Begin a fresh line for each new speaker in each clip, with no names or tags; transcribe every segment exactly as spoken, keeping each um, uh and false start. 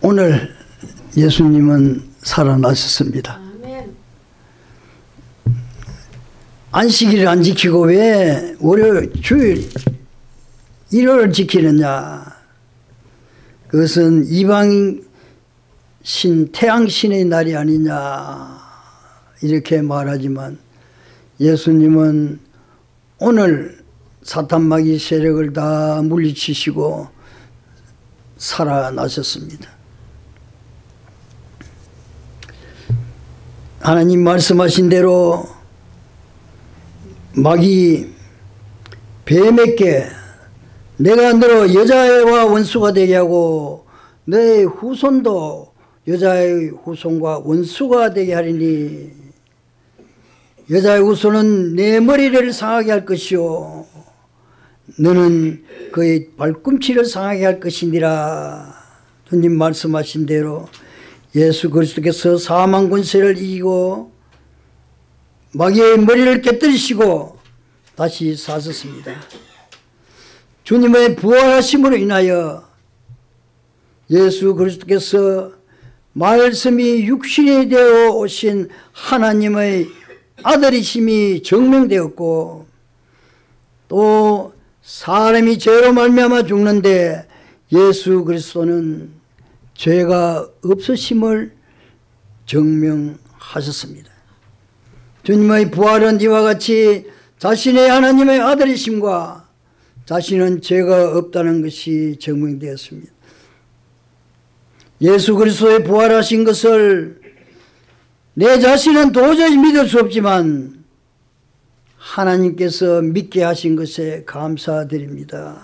오늘 예수님은 살아나셨습니다.
아멘.
안식일을 안 지키고 왜 월요일, 주일, 일요일을 지키느냐? 그것은 이방신 태양신의 날이 아니냐 이렇게 말하지만 예수님은 오늘 사탄마귀 세력을 다 물리치시고 살아나셨습니다. 하나님 말씀하신 대로 마귀 뱀에게 내가 너로 여자와 원수가 되게 하고 너의 후손도 여자의 후손과 원수가 되게 하리니 여자의 후손은 내 머리를 상하게 할 것이요 너는 그의 발꿈치를 상하게 할 것이니라. 주님 말씀하신 대로 예수 그리스도께서 사망 권세를 이기고 마귀의 머리를 깨뜨리시고 다시 사셨습니다. 주님의 부활하심으로 인하여 예수 그리스도께서 말씀이 육신이 되어 오신 하나님의 아들이심이 증명되었고 또 사람이 죄로 말미암아 죽는데 예수 그리스도는 죄가 없으심을 증명하셨습니다. 주님의 부활은 이와 같이 자신의 하나님의 아들이심과 자신은 죄가 없다는 것이 증명되었습니다. 예수 그리스도의 부활하신 것을 내 자신은 도저히 믿을 수 없지만 하나님께서 믿게 하신 것에 감사드립니다.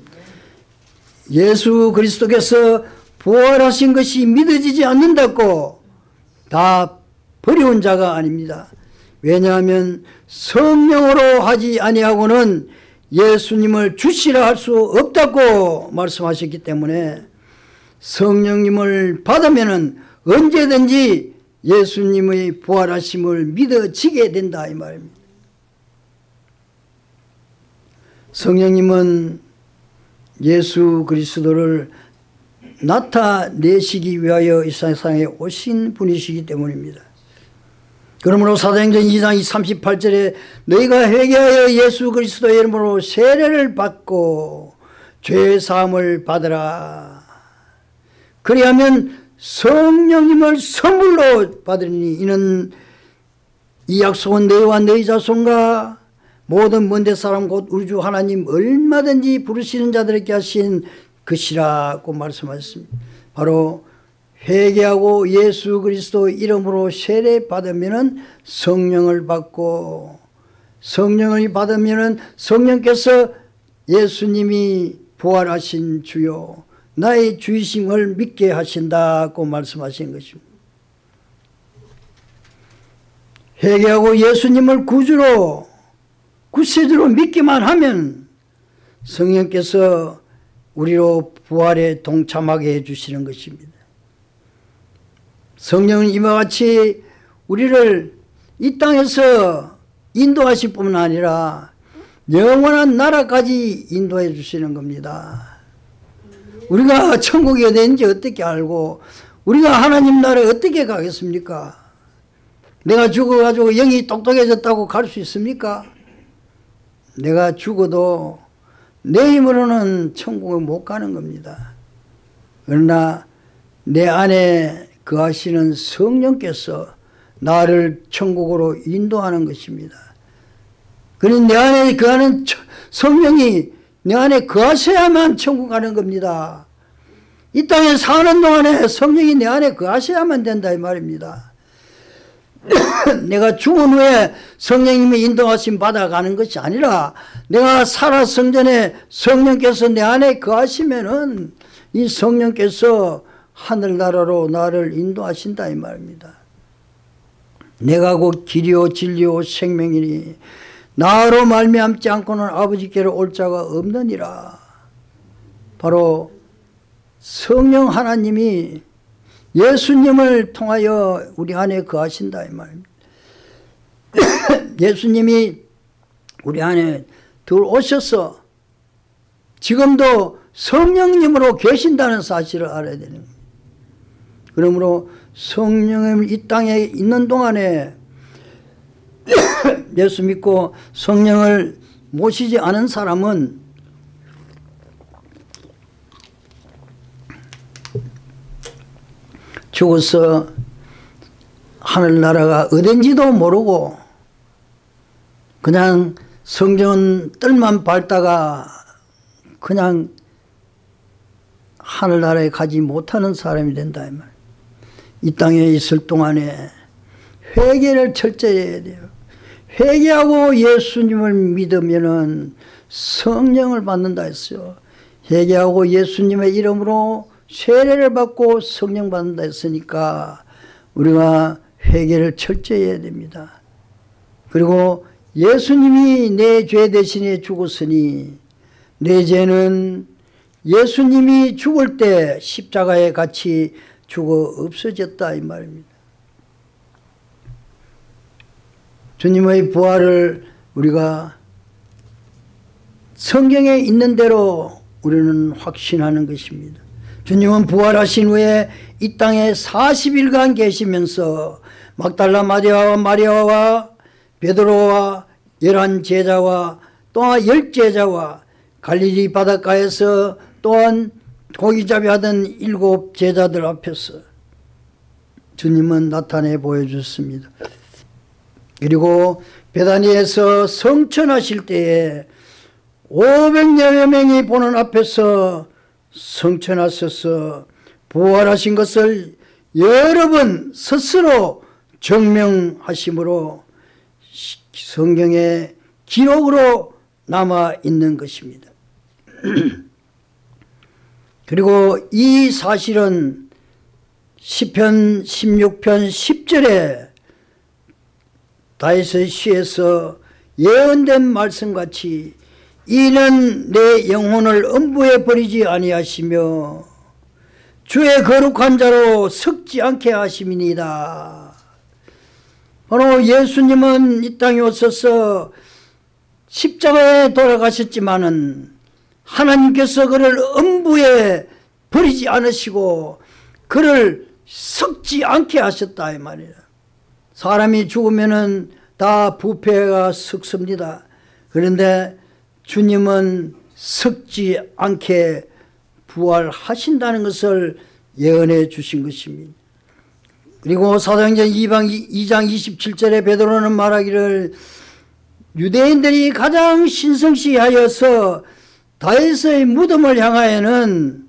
예수 그리스도께서 부활하신 것이 믿어지지 않는다고 다 버려온 자가 아닙니다. 왜냐하면 성령으로 하지 아니하고는 예수님을 주시라 할 수 없다고 말씀하셨기 때문에 성령님을 받으면 언제든지 예수님의 부활하심을 믿어지게 된다 이 말입니다. 성령님은 예수 그리스도를 나타내시기 위하여 이 세상에 오신 분이시기 때문입니다. 그러므로 사도행전 이 장 삼십팔 절에 너희가 회개하여 예수 그리스도의 이름으로 세례를 받고 죄 사함을 받으라. 그리하면 성령님을 선물로 받으리니 이는 이 약속은 너희와 너희 자손과 모든 먼데 사람 곧 우리 주 하나님 얼마든지 부르시는 자들에게 하신 것이라고 말씀하셨습니다. 바로 회개하고 예수 그리스도 이름으로 세례 받으면 성령을 받고 성령을 받으면 성령께서 예수님이 부활하신 주요 나의 주이심을 믿게 하신다고 말씀하신 것입니다. 회개하고 예수님을 구주로 구세주로 믿기만 하면 성령께서 우리로 부활에 동참하게 해주시는 것입니다. 성령은 이와 같이 우리를 이 땅에서 인도하실 뿐만 아니라 영원한 나라까지 인도해 주시는 겁니다. 우리가 천국이 어디인지 어떻게 알고 우리가 하나님 나라에 어떻게 가겠습니까? 내가 죽어가지고 영이 똑똑해졌다고 갈 수 있습니까? 내가 죽어도 내 힘으로는 천국에 못 가는 겁니다. 그러나 내 안에 거하시는 성령께서 나를 천국으로 인도하는 것입니다. 그러니 내 안에 거하는 성령이 내 안에 거하셔야만 천국 가는 겁니다. 이 땅에 사는 동안에 성령이 내 안에 거하셔야만 된다 이 말입니다. 내가 죽은 후에 성령님의 인도하심 받아가는 것이 아니라 내가 살아 성전에 성령께서 내 안에 거하시면은 이 성령께서 하늘나라로 나를 인도하신다 이 말입니다. 내가 곧 길이요 진리요 생명이니 나로 말미암지 않고는 아버지께로 올 자가 없느니라. 바로 성령 하나님이 예수님을 통하여 우리 안에 거하신다 이 말입니다. 예수님이 우리 안에 들어오셔서 지금도 성령님으로 계신다는 사실을 알아야 되는 겁니다. 그러므로 성령이 이 땅에 있는 동안에 예수 믿고 성령을 모시지 않은 사람은 죽어서 하늘나라가 어딘지도 모르고 그냥 성전 뜰만 밟다가 그냥 하늘나라에 가지 못하는 사람이 된다 이 말. 이 땅에 있을 동안에 회개를 철저히 해야 돼요. 회개하고 예수님을 믿으면은 성령을 받는다 했어요. 회개하고 예수님의 이름으로 세례를 받고 성령 받는다 했으니까 우리가 회개를 철저히 해야 됩니다. 그리고 예수님이 내 죄 대신에 죽었으니 내 죄는 예수님이 죽을 때 십자가에 같이 죽어 없어졌다 이 말입니다. 주님의 부활을 우리가 성경에 있는 대로 우리는 확신하는 것입니다. 주님은 부활하신 후에 이 땅에 사십 일간 계시면서 막달라 마리아와 마리아와 베드로와 열한 제자와 또한 열 제자와 갈릴리 바닷가에서 또한 고기잡이 하던 일곱 제자들 앞에서 주님은 나타내 보여주셨습니다. 그리고 베다니에서 성천하실 때에 오백여 명이 보는 앞에서 성천하셔서 부활하신 것을 여러 번 스스로 증명하심으로 성경의 기록으로 남아 있는 것입니다. 그리고 이 사실은 시편 십육 편 십 절에 다윗의 시에서 예언된 말씀같이 이는 내 영혼을 음부에 버리지 아니하시며 주의 거룩한 자로 섞지 않게 하심이니이다. 바로 예수님은 이 땅에 오셔서 십자가에 돌아가셨지만은 하나님께서 그를 음부에 버리지 않으시고 그를 섞지 않게 하셨다 이 말이에요. 사람이 죽으면은 다 부패가 섞습니다. 그런데 주님은 섞지 않게 부활하신다는 것을 예언해 주신 것입니다. 그리고 사도행전 이 장 이십칠 절에 베드로는 말하기를 유대인들이 가장 신성시하여서 다윗의 무덤을 향하여는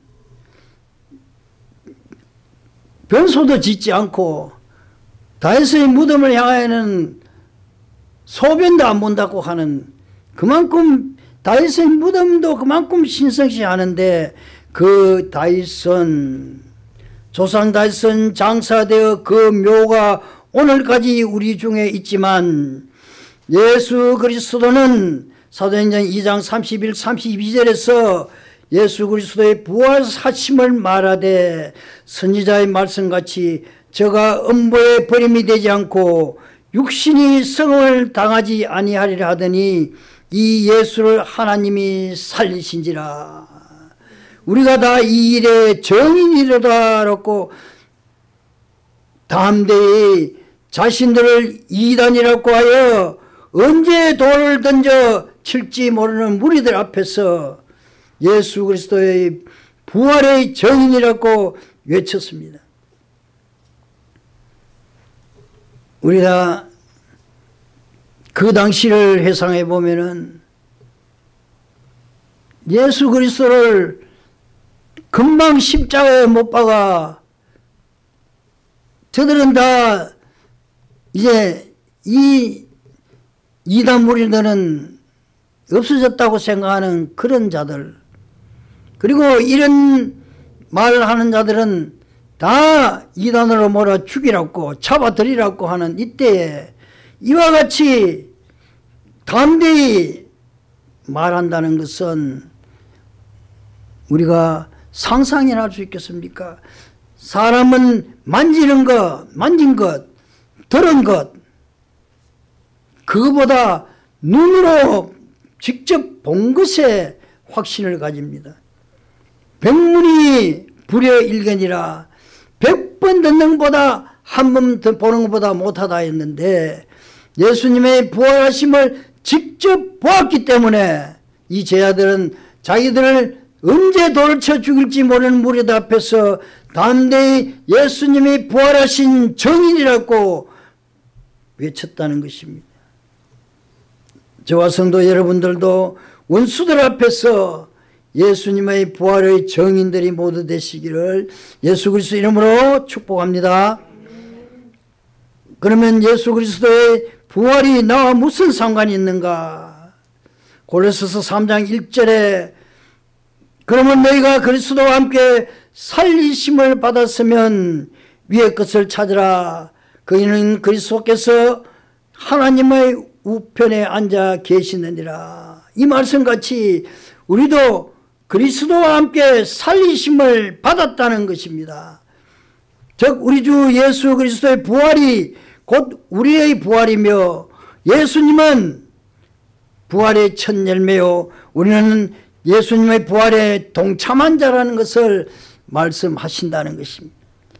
변소도 짓지 않고 다윗의 무덤을 향하여는 소변도 안 본다고 하는, 그만큼 다윗의 무덤도 그만큼 신성시하는데 그 다윗은 조상 다윗은 장사되어 그 묘가 오늘까지 우리 중에 있지만 예수 그리스도는 사도행전 이 장 삼십일 삼십이 절에서 예수 그리스도의 부활하심을 말하되 선지자의 말씀같이 저가 음부에 버림이 되지 않고 육신이 성을 당하지 아니하리라 하더니 이 예수를 하나님이 살리신지라. 우리가 다 이 일에 정인이로다라고 담대히 자신들을 이단이라고 하여 언제 돌을 던져 칠지 모르는 무리들 앞에서 예수 그리스도의 부활의 정인이라고 외쳤습니다. 우리가 그 당시를 회상해 보면은 예수 그리스도를 금방 십자가에 못 박아 저들은 다 이제 이 이단 무리들은 없어졌다고 생각하는 그런 자들, 그리고 이런 말을 하는 자들은 다 이단으로 몰아 죽이라고 잡아들이라고 하는 이때에 이와 같이 담대히 말한다는 것은 우리가 상상이나 할 수 있겠습니까? 사람은 만지는 것, 만진 것, 들은 것, 그거보다 눈으로 직접 본 것에 확신을 가집니다. 백문이 불여일견이라 번 듣는 것보다 한 번 보는 것보다 못하다 했는데 예수님의 부활하심을 직접 보았기 때문에 이 제자들은 자기들을 언제 돌을 쳐 죽일지 모르는 무리들 앞에서 담대히 예수님이 부활하신 정인이라고 외쳤다는 것입니다. 저와 성도 여러분들도 원수들 앞에서 예수님의 부활의 정인들이 모두 되시기를 예수 그리스도 이름으로 축복합니다. 그러면 예수 그리스도의 부활이 나와 무슨 상관이 있는가? 골로새서 삼 장 일 절에 그러면 너희가 그리스도와 함께 살리심을 받았으면 위의 것을 찾으라. 그이는 그리스도께서 하나님의 우편에 앉아 계시느니라. 이 말씀같이 우리도 그리스도와 함께 살리심을 받았다는 것입니다. 즉 우리 주 예수 그리스도의 부활이 곧 우리의 부활이며 예수님은 부활의 첫 열매요 우리는 예수님의 부활에 동참한 자라는 것을 말씀하신다는 것입니다.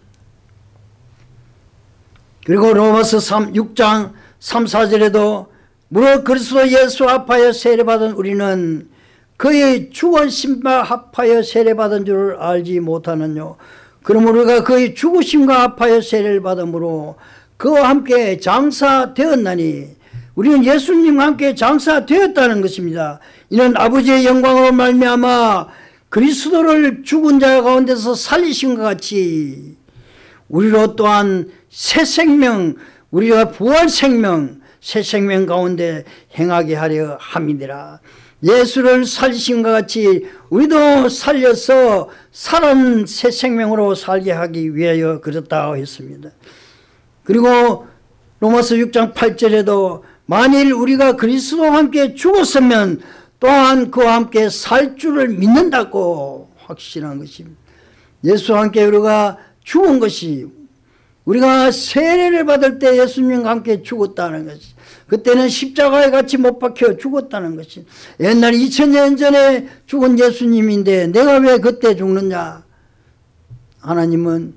그리고 로마서 육 장 삼, 사 절에도 무릇 그리스도 예수 합하여 세례받은 우리는 그의 죽으심과 합하여 세례받은 줄을 알지 못하느뇨. 그러므로 우리가 그의 죽으심과 합하여 세례를 받음으로 그와 함께 장사되었나니 우리는 예수님과 함께 장사되었다는 것입니다. 이는 아버지의 영광으로 말미암아 그리스도를 죽은 자 가운데서 살리신 것 같이 우리로 또한 새 생명, 우리가 부활 생명, 새 생명 가운데 행하게 하려 함이니라. 예수를 살리신 것 같이 우리도 살려서 살은 새 생명으로 살게 하기 위하여 그렇다 했습니다. 그리고 로마서 육 장 팔 절에도 만일 우리가 그리스도와 함께 죽었으면 또한 그와 함께 살 줄을 믿는다고 확신한 것입니다. 예수와 함께 우리가 죽은 것이 우리가 세례를 받을 때 예수님과 함께 죽었다는 것이 그때는 십자가에 같이 못 박혀 죽었다는 것이 옛날 이천 년 전에 죽은 예수님인데 내가 왜 그때 죽느냐. 하나님은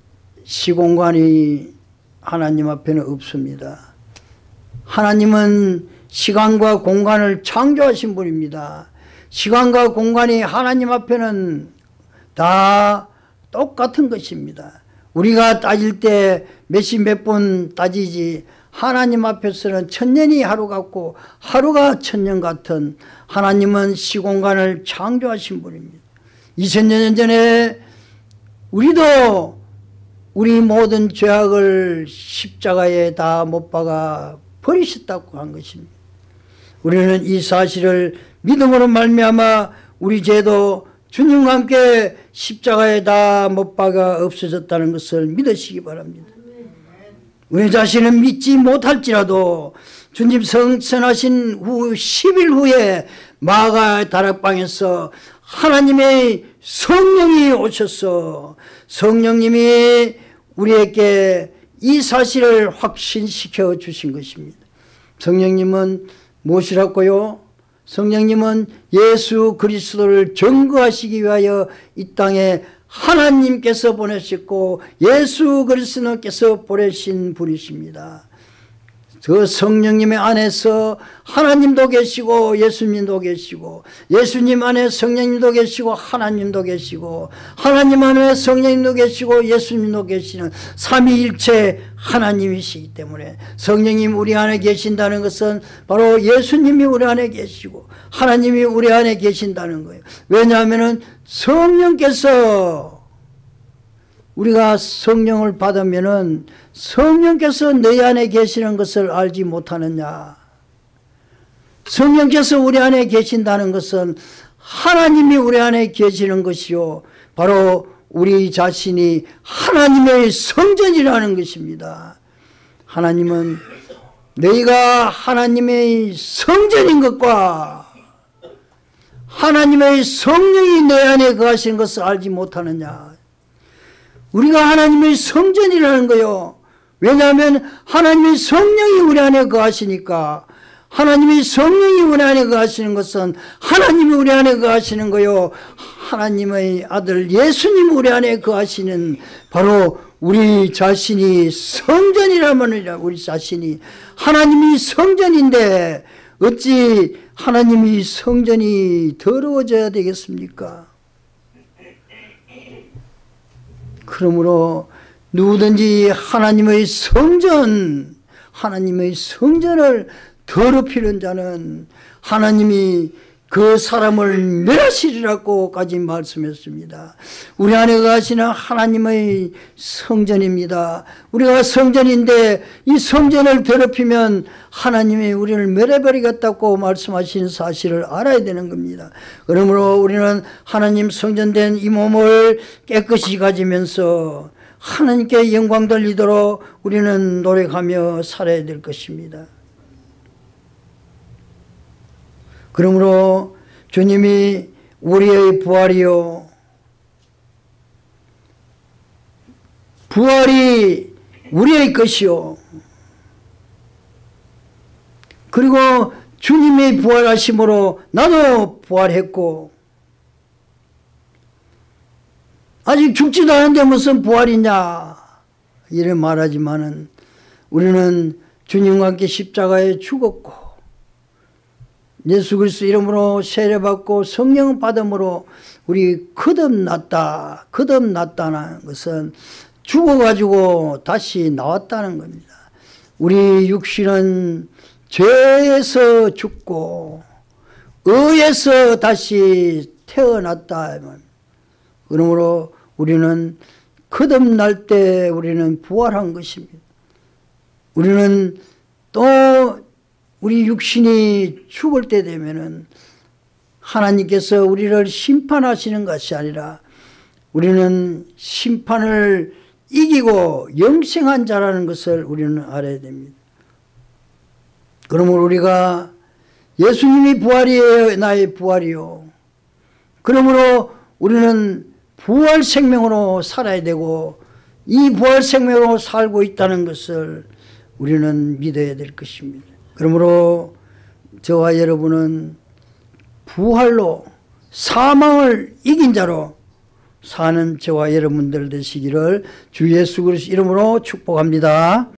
시공간이 하나님 앞에는 없습니다. 하나님은 시간과 공간을 창조하신 분입니다. 시간과 공간이 하나님 앞에는 다 똑같은 것입니다. 우리가 따질 때 몇십 몇 분 따지지 하나님 앞에서는 천년이 하루 같고 하루가 천년 같은 하나님은 시공간을 창조하신 분입니다. 이천 년 전에 우리도 우리 모든 죄악을 십자가에 다 못 박아 버리셨다고 한 것입니다. 우리는 이 사실을 믿음으로 말미암아 우리 죄도 주님과 함께 십자가에 다 못 박아 없어졌다는 것을 믿으시기 바랍니다. 우리 자신은 믿지 못할지라도 주님 성천하신 후 십 일 후에 마가 다락방에서 하나님의 성령이 오셔서 성령님이 우리에게 이 사실을 확신시켜 주신 것입니다. 성령님은 무엇이라고요? 성령님은 예수 그리스도를 증거하시기 위하여 이 땅에 하나님께서 보내셨고 예수 그리스도께서 보내신 분이십니다. 그 성령님의 안에서 하나님도 계시고 예수님도 계시고 예수님 안에 성령님도 계시고 하나님도 계시고 하나님 안에 성령님도 계시고 예수님도 계시는 삼위일체 하나님이시기 때문에 성령님 우리 안에 계신다는 것은 바로 예수님이 우리 안에 계시고 하나님이 우리 안에 계신다는 거예요. 왜냐하면 성령께서 우리가 성령을 받으면은 성령께서 너희 안에 계시는 것을 알지 못하느냐. 성령께서 우리 안에 계신다는 것은 하나님이 우리 안에 계시는 것이요 바로 우리 자신이 하나님의 성전이라는 것입니다. 하나님은 너희가 하나님의 성전인 것과 하나님의 성령이 너희 안에 거하시는 것을 알지 못하느냐. 우리가 하나님의 성전이라는 거요. 왜냐하면 하나님의 성령이 우리 안에 거하시니까 하나님의 성령이 우리 안에 거하시는 것은 하나님이 우리 안에 거하시는 거요. 하나님의 아들 예수님이 우리 안에 거하시는 바로 우리 자신이 성전이라면 우리 자신이 하나님이 성전인데 어찌 하나님이 성전이 더러워져야 되겠습니까? 그러므로 누구든지 하나님의 성전, 하나님의 성전을 더럽히는 자는 하나님이 그 사람을 멸하시리라고까지 말씀했습니다. 우리 안에 거하시는 하나님의 성전입니다. 우리가 성전인데 이 성전을 더럽히면 하나님이 우리를 멸해버리겠다고 말씀하신 사실을 알아야 되는 겁니다. 그러므로 우리는 하나님 성전된 이 몸을 깨끗이 가지면서 하나님께 영광 돌리도록 우리는 노력하며 살아야 될 것입니다. 그러므로 주님이 우리의 부활이요, 부활이 우리의 것이요, 그리고 주님이 부활하심으로 나도 부활했고, 아직 죽지도 않은데 무슨 부활이냐 이래 말하지만은 우리는 주님과 함께 십자가에 죽었고 예수 그리스도 이름으로 세례받고 성령 받음으로 우리 거듭났다. 거듭났다는 것은 죽어가지고 다시 나왔다는 겁니다. 우리 육신은 죄에서 죽고 의에서 다시 태어났다. 그러므로 우리는 거듭날 때 우리는 부활한 것입니다. 우리는 또 우리 육신이 죽을 때 되면은 하나님께서 우리를 심판하시는 것이 아니라 우리는 심판을 이기고 영생한 자라는 것을 우리는 알아야 됩니다. 그러므로 우리가 예수님이 부활이에요, 나의 부활이요. 그러므로 우리는 부활 생명으로 살아야 되고 이 부활 생명으로 살고 있다는 것을 우리는 믿어야 될 것입니다. 그러므로 저와 여러분은 부활로 사망을 이긴 자로 사는 저와 여러분들 되시기를 주 예수 그리스도 이름으로 축복합니다.